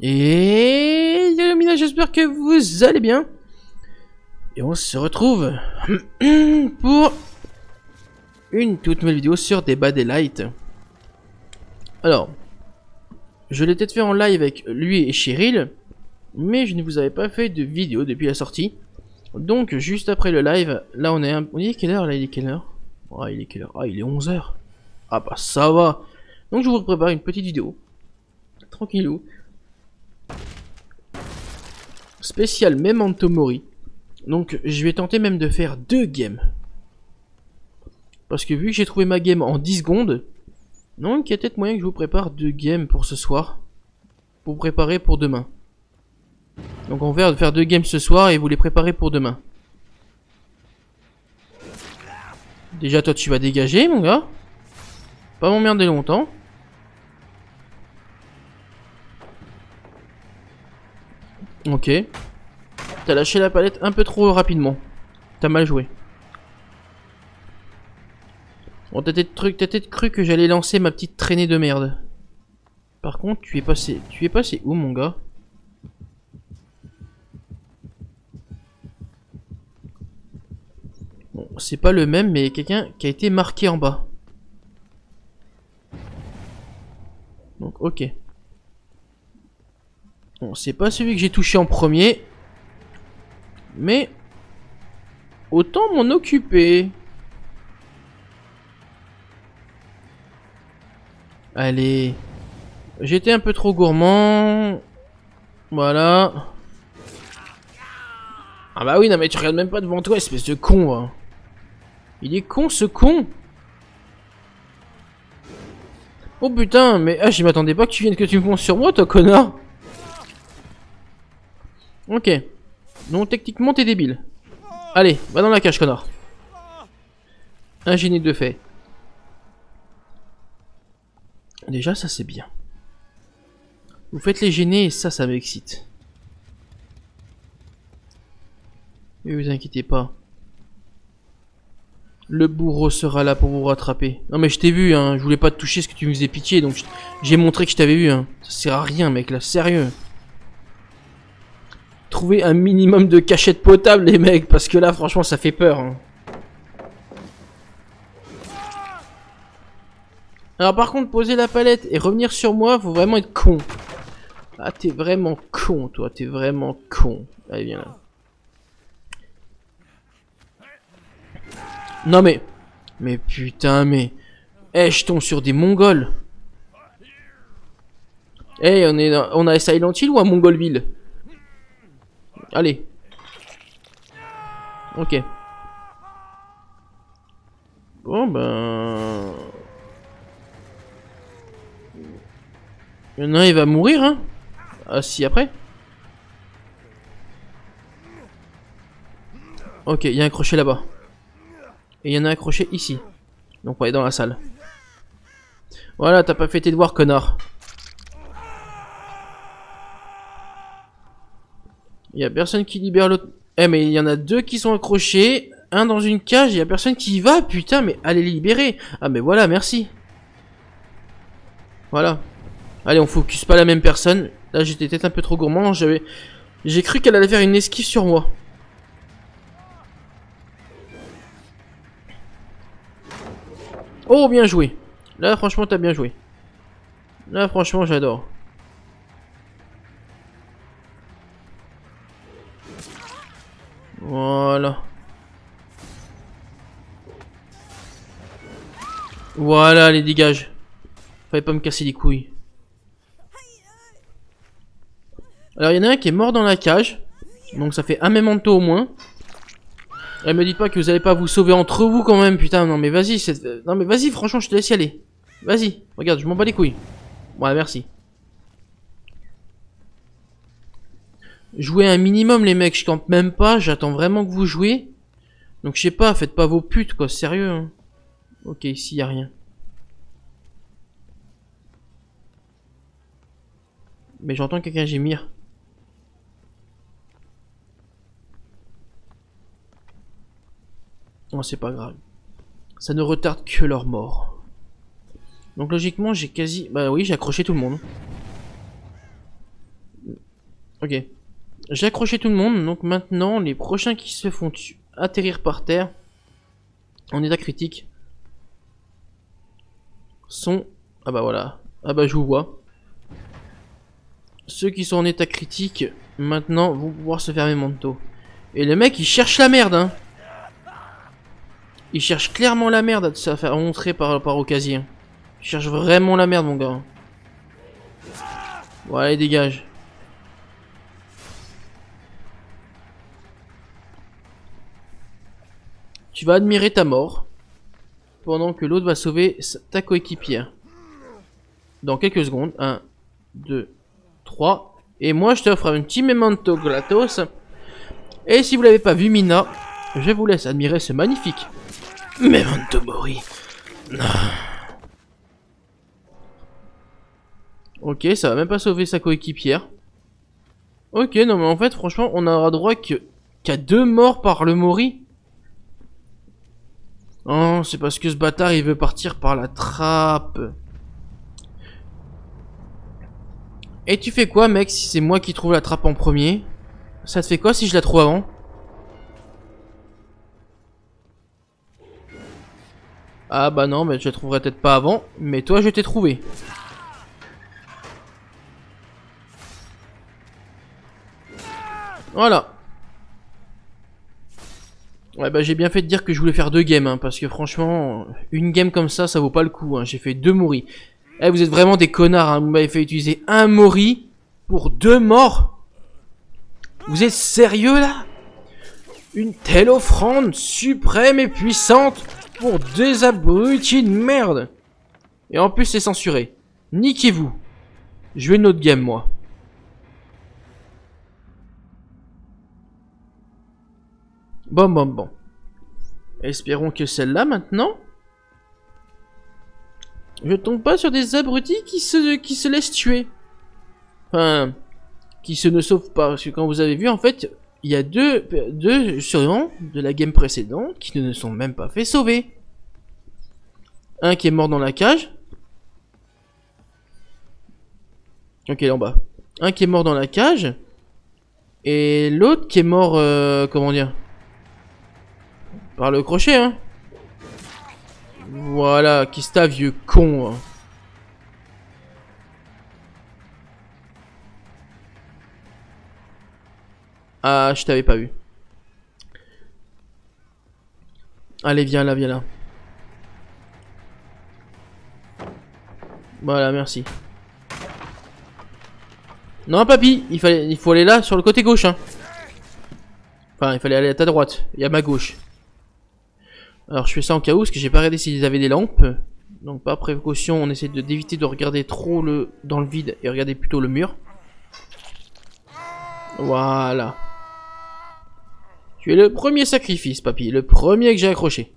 Et Mina, j'espère que vous allez bien. Et on se retrouve pour une toute nouvelle vidéo sur Dead by Daylight. Alors, je l'ai peut-être fait en live avec lui et Cheryl, mais je ne vous avais pas fait de vidéo depuis la sortie. Donc juste après le live, là on est quelle heure là? Il est quelle heure? Ah, il est quelle heure? Ah, il est 11 h. Ah bah ça va. Donc je vous prépare une petite vidéo. Tranquillou. Spécial Memento Mori. Donc je vais tenter même de faire 2 games. Parce que vu que j'ai trouvé ma game en 10 secondes, donc il y a peut-être moyen que je vous prépare 2 games pour ce soir. Pour préparer pour demain. Donc on va faire 2 games ce soir et vous les préparer pour demain. Déjà toi tu vas dégager mon gars. Pas m'emmerder longtemps. Ok. T'as lâché la palette un peu trop rapidement. T'as mal joué. Bon, t'as peut-être cru que j'allais lancer ma petite traînée de merde. Par contre, tu es passé où mon gars? Bon, c'est pas le même, mais quelqu'un qui a été marqué en bas. Donc, ok. Bon, c'est pas celui que j'ai touché en premier. Mais autant m'en occuper. Allez. J'étais un peu trop gourmand. Voilà. Ah bah oui, non mais tu regardes même pas devant toi, espèce de con. Hein. Il est con ce con. Oh putain, mais ah, j'y m'attendais pas que tu viennes que tu me fonces sur moi, toi connard. Ok. Donc techniquement t'es débile. Allez, va dans la cage connard. Un génie de fait. Déjà ça c'est bien. Vous faites les gêner et ça m'excite. Mais vous inquiétez pas. Le bourreau sera là pour vous rattraper. Non mais je t'ai vu hein, je voulais pas te toucher parce que tu me faisais pitié donc j'ai montré que je t'avais vu hein. Ça sert à rien mec là, sérieux. Trouvez un minimum de cachette potable les mecs parce que là franchement ça fait peur. Hein. Alors par contre poser la palette et revenir sur moi, faut vraiment être con. Ah t'es vraiment con toi, t'es vraiment con. Allez viens là. Non mais putain mais eh je tombe sur des mongols. Eh on a Silent Hill ou à Mongolville? Allez. Ok. Bon ben il y en a un il va mourir hein. Ah si après. Ok il y a un crochet là-bas. Et il y en a un crochet ici. Donc on va aller dans la salle. Voilà, t'as pas fait tes devoirs, connard. Il y a personne qui libère l'autre. Eh mais il y en a 2 qui sont accrochés. Un dans une cage, il y a personne qui y va. Putain, mais allez les libérer. Ah mais voilà, merci. Voilà. Allez, on focus pas la même personne. Là, j'étais peut-être un peu trop gourmand. J'ai cru qu'elle allait faire une esquive sur moi. Oh, bien joué. Là, franchement, t'as bien joué. Là, franchement, j'adore. Voilà. Voilà, les dégages. Fallait pas me casser les couilles. Alors, il y en a un qui est mort dans la cage. Donc, ça fait un memento au moins. Et me dites pas que vous allez pas vous sauver entre vous quand même, putain. Non mais vas-y, non mais vas-y, franchement, je te laisse y aller. Vas-y, regarde, je m'en bats les couilles. Ouais, merci. Jouez un minimum les mecs, je campe même pas, j'attends vraiment que vous jouez. Donc je sais pas, faites pas vos putes quoi, sérieux. Hein. Ok, ici y a rien. Mais j'entends quelqu'un gémir. Non, c'est pas grave. Ça ne retarde que leur mort. Donc logiquement j'ai quasi... Bah oui, j'ai accroché tout le monde. Ok. J'ai accroché tout le monde, donc maintenant les prochains qui se font atterrir par terre en état critique sont... Ah bah voilà. Ah bah je vous vois. Ceux qui sont en état critique maintenant vont pouvoir se faire memento. Et le mec il cherche la merde hein. Il cherche clairement la merde à se faire montrer par au casier. Il cherche vraiment la merde mon gars. Voilà, allez, dégage. Tu vas admirer ta mort pendant que l'autre va sauver ta coéquipière. Dans quelques secondes. 1, 2, 3. Et moi je t'offre un petit memento gratos. Et si vous l'avez pas vu Mina, je vous laisse admirer ce magnifique memento mori. Ok, ça va même pas sauver sa coéquipière. Ok, non mais en fait franchement on aura droit qu'à 2 morts par le mori. Oh, c'est parce que ce bâtard il veut partir par la trappe. Et tu fais quoi mec si c'est moi qui trouve la trappe en premier? Ça te fait quoi si je la trouve avant? Ah bah non, mais je la trouverai peut-être pas avant, mais toi je t'ai trouvé. Voilà. Ouais bah j'ai bien fait de dire que je voulais faire 2 games, hein, parce que franchement, une game comme ça vaut pas le coup, hein. J'ai fait 2 moris. Eh vous êtes vraiment des connards, hein. Vous m'avez fait utiliser un mori pour 2 morts. Vous êtes sérieux là? Une telle offrande suprême et puissante pour des abrutis de merde. Et en plus c'est censuré. Niquez-vous. Je vais une autre game moi. Bon. Espérons que celle-là maintenant. Je tombe pas sur des abrutis qui se laissent tuer. Enfin, qui se ne sauvent pas. Parce que quand vous avez vu en fait, il y a deux survivants de la game précédente qui ne sont même pas fait sauver. Un qui est mort dans la cage. Ok, là en bas. Un qui est mort dans la cage. Et l'autre qui est mort, comment dire, par le crochet, hein. Voilà, qui c'est ta vieux con, hein. Ah, je t'avais pas vu. Allez, viens là. Voilà, merci. Non, papy, il faut aller là, sur le côté gauche, hein. Enfin, il fallait aller à ta droite, et à ma gauche. Alors, je fais ça en cas où, parce que j'ai pas regardé s'ils avaient des lampes. Donc, par précaution, on essaie d'éviter de regarder trop dans le vide, et regarder plutôt le mur. Voilà. Tu es le premier sacrifice, papy, le premier que j'ai accroché.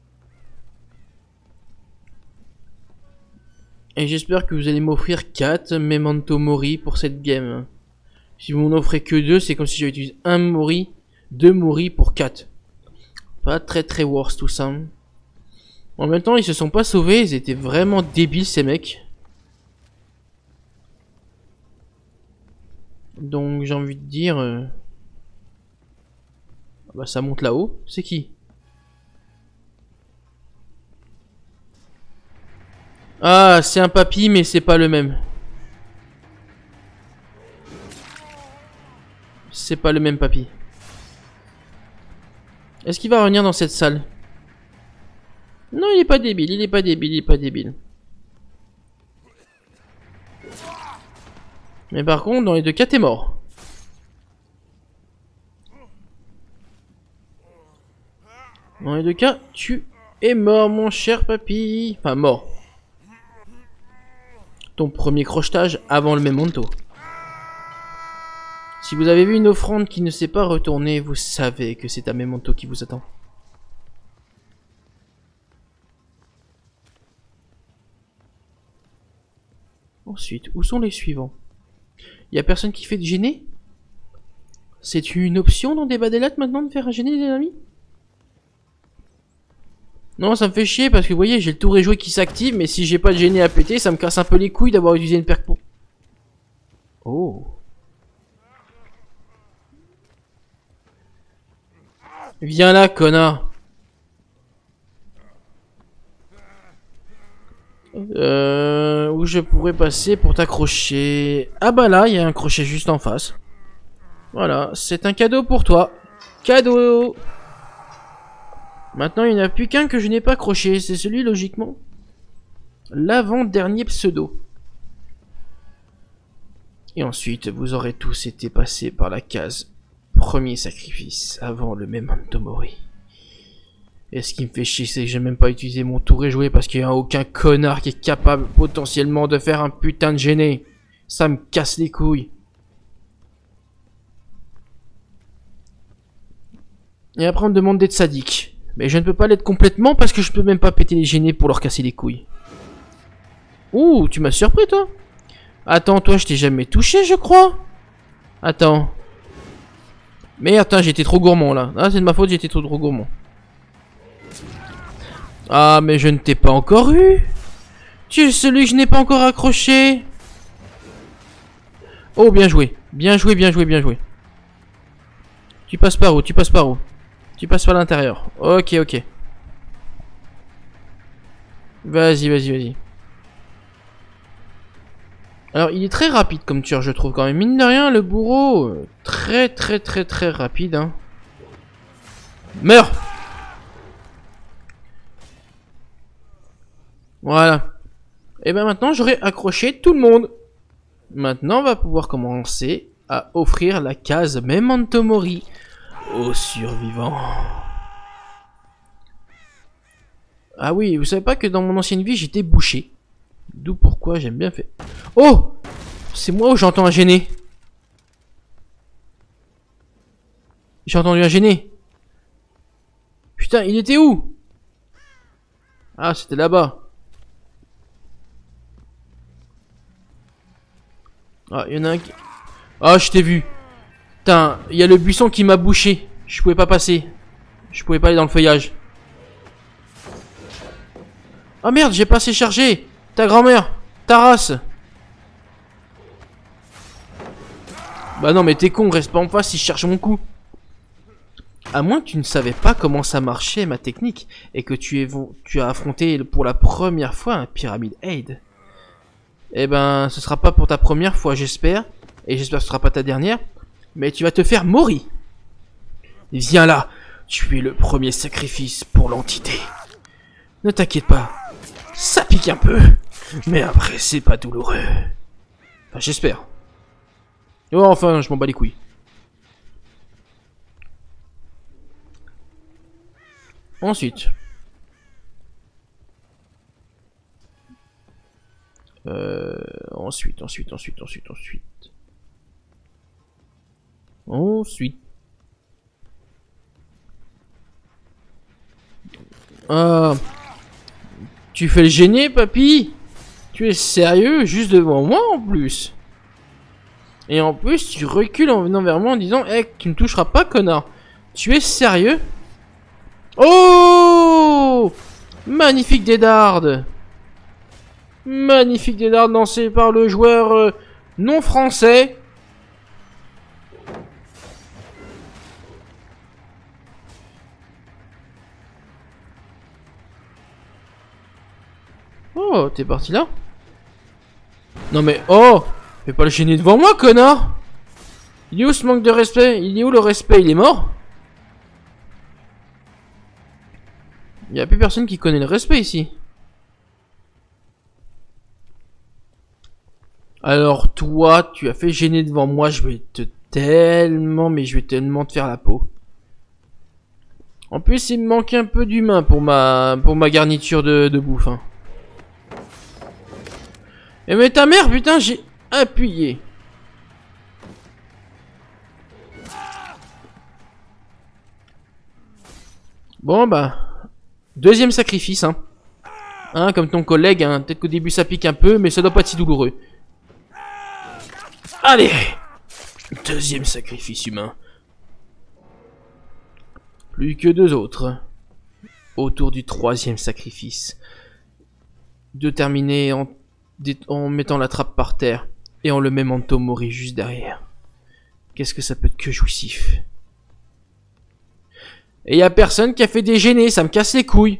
Et j'espère que vous allez m'offrir 4 memento mori pour cette game. Si vous m'en offrez que 2, c'est comme si j'avais utilisé un mori, 2 mori pour 4. Pas très worse tout ça. En même temps, ils se sont pas sauvés, ils étaient vraiment débiles ces mecs. Donc j'ai envie de dire... Bah ça monte là-haut, c'est qui? Ah, c'est un papy, mais c'est pas le même. C'est pas le même papy. Est-ce qu'il va revenir dans cette salle? Non, il est pas débile, il est pas débile. Mais par contre, dans les 2 cas, t'es mort. Dans les 2 cas, tu es mort, mon cher papy. Enfin, mort. Ton premier crochetage avant le memento. Si vous avez vu une offrande qui ne s'est pas retournée, vous savez que c'est un memento qui vous attend. Ensuite, où sont les suivants? Y a personne qui fait de gêner? C'est une option dans des badélates maintenant de faire un gêner les amis? Non, ça me fait chier parce que vous voyez, j'ai le tour et jouet qui s'active, mais si j'ai pas de gêner à péter, ça me casse un peu les couilles d'avoir utilisé une perque pour... Oh. Viens là, connard. Où je pourrais passer pour t'accrocher? Ah bah là, il y a un crochet juste en face. Voilà, c'est un cadeau pour toi. Cadeau. Maintenant, il n'y en a plus qu'un que je n'ai pas accroché. C'est celui, logiquement. L'avant-dernier pseudo. Et ensuite, vous aurez tous été passés par la case premier sacrifice avant le Memento Mori. Et ce qui me fait chier, c'est que j'ai même pas utilisé mon tour et joué parce qu'il n'y a aucun connard qui est capable potentiellement de faire un putain de gêné. Ça me casse les couilles. Et après on me demande d'être sadique. Mais je ne peux pas l'être complètement parce que je peux même pas péter les gênés pour leur casser les couilles. Ouh, tu m'as surpris toi. Attends, toi je t'ai jamais touché je crois. Attends. Merde, j'ai été trop gourmand là. Ah, c'est de ma faute, j'ai été trop gourmand. Ah, mais je ne t'ai pas encore eu. Tu es celui que je n'ai pas encore accroché. Oh, bien joué. Bien joué, bien joué, bien joué. Tu passes par où? Tu passes par où? Tu passes par l'intérieur. Ok, ok. Vas-y, vas-y, vas-y. Alors, il est très rapide comme tueur, je trouve quand même. Mine de rien, le bourreau, très, très, très, très rapide. Hein. Meurs! Voilà. Et ben maintenant, j'aurai accroché tout le monde. Maintenant, on va pouvoir commencer à offrir la case Memento Mori aux survivants. Ah oui, vous savez pas que dans mon ancienne vie, j'étais bouché. D'où pourquoi j'aime bien faire... Oh! C'est moi ou j'entends un gêné? J'ai entendu un gêné. Putain, il était où? Ah, c'était là-bas. Ah, il y en a un qui... Ah, je t'ai vu. Putain, il y a le buisson qui m'a bouché. Je pouvais pas passer. Je pouvais pas aller dans le feuillage. Ah merde, j'ai pas assez chargé. Ta grand-mère. Ta race. Bah non, mais t'es con, reste pas en face si je cherche mon coup. À moins que tu ne savais pas comment ça marchait ma technique et que tu as affronté pour la première fois un Pyramid Aid. Eh ben, ce sera pas pour ta première fois, j'espère. Et j'espère que ce sera pas ta dernière. Mais tu vas te faire mourir. Viens là, tu es le premier sacrifice pour l'entité. Ne t'inquiète pas, ça pique un peu. Mais après, c'est pas douloureux. Enfin, j'espère. Oh, enfin, je m'en bats les couilles. Ensuite. Ensuite. Ah. Tu fais le gêner, papy? Tu es sérieux? Juste devant moi, en plus? Et en plus, tu recules en venant vers moi en disant hey, tu me toucheras pas, connard. Tu es sérieux? Oh! Magnifique dédarde! Magnifique dédarde lancé par le joueur non français. Oh, t'es parti là? Non mais, oh! Fais pas le gêner devant moi, connard! Il est où ce manque de respect? Il est où le respect? Il est mort? Il n'y a plus personne qui connaît le respect ici. Alors toi, tu as fait gêner devant moi, je vais te tellement te faire la peau. En plus, il me manque un peu d'humain pour ma garniture de bouffe. Hein. Et mais ta mère, putain, j'ai appuyé. Bon bah, deuxième sacrifice, hein. Hein, comme ton collègue, hein. Peut-être qu'au début ça pique un peu, mais ça doit pas être si douloureux. Allez! Deuxième sacrifice humain. Plus que deux autres. Autour du troisième sacrifice. De terminer en mettant la trappe par terre et en le Memento Mori juste derrière. Qu'est-ce que ça peut être que jouissif. Et y a personne qui a fait des gênés, ça me casse les couilles.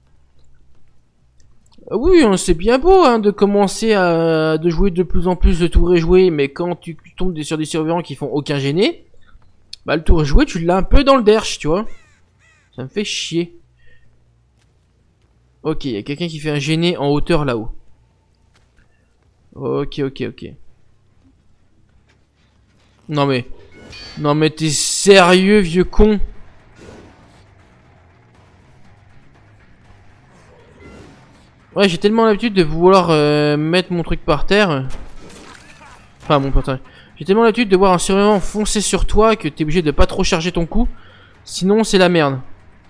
Oui, c'est bien beau hein, de commencer de jouer de plus en plus de tours et jouer, mais quand tu tombes sur des survivants qui font aucun gêné, bah le tour joué, tu l'as un peu dans le derche, tu vois. Ça me fait chier. Ok, il y a quelqu'un qui fait un gêné en hauteur là-haut. Ok. Non mais t'es sérieux, vieux con? Ouais, j'ai tellement l'habitude de vouloir mettre mon truc par terre. Enfin, mon portail. J'ai tellement l'habitude de voir un survivant foncer sur toi que t'es obligé de pas trop charger ton coup. Sinon, c'est la merde.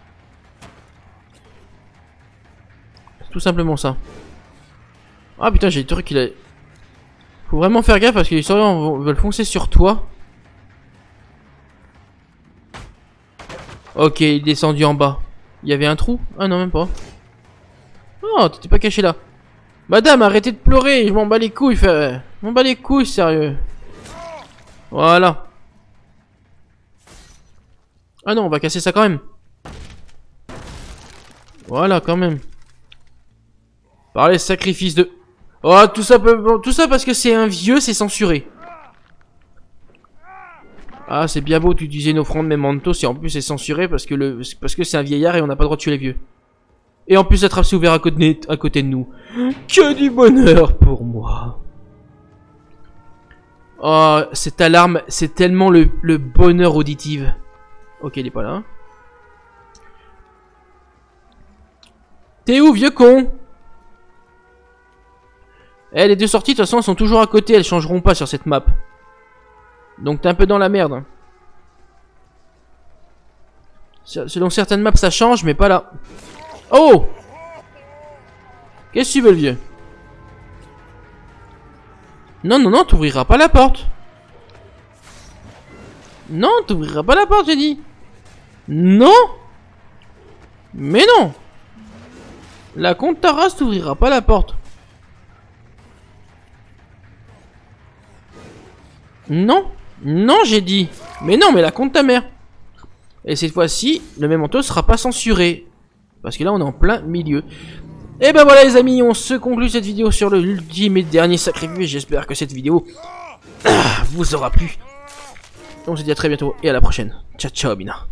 C'est tout simplement ça. Ah putain, j'ai des trucs qu'il a... Faut vraiment faire gaffe parce que les survivants veulent foncer sur toi. Ok, il est descendu en bas. Il y avait un trou? Ah non, même pas. Oh, t'étais pas caché là. Madame, arrêtez de pleurer, je m'en bats les couilles, frère. Je m'en bats les couilles, sérieux. Voilà. Ah non, on va casser ça quand même. Voilà, quand même. Par les sacrifices de... Oh, tout ça parce que c'est un vieux, c'est censuré. Ah, c'est bien beau, tu disais une offrande Mementos, et en plus c'est censuré parce que c'est un vieillard et on n'a pas le droit de tuer les vieux. Et en plus la trappe s'est ouverte à côté de nous. Que du bonheur pour moi. Oh, cette alarme, c'est tellement le bonheur auditif. Ok, il est pas là. T'es où, vieux con? Eh, les deux sorties, de toute façon, elles sont toujours à côté. Elles changeront pas sur cette map. Donc t'es un peu dans la merde. Selon certaines maps, ça change, mais pas là. Oh! Qu'est-ce que tu veux, le vieux? Non, t'ouvriras pas la porte. Non, t'ouvriras pas la porte, j'ai dit. Non. Mais non. La comte ta race t'ouvrira pas la porte. Non. Non, j'ai dit. Mais non, mais la comte ta mère. Et cette fois-ci, le Memento sera pas censuré. Parce que là, on est en plein milieu. Et ben voilà les amis, on se conclut cette vidéo sur l'ultime et dernier sacrifice. J'espère que cette vidéo vous aura plu. On se dit à très bientôt et à la prochaine. Ciao ciao Bina.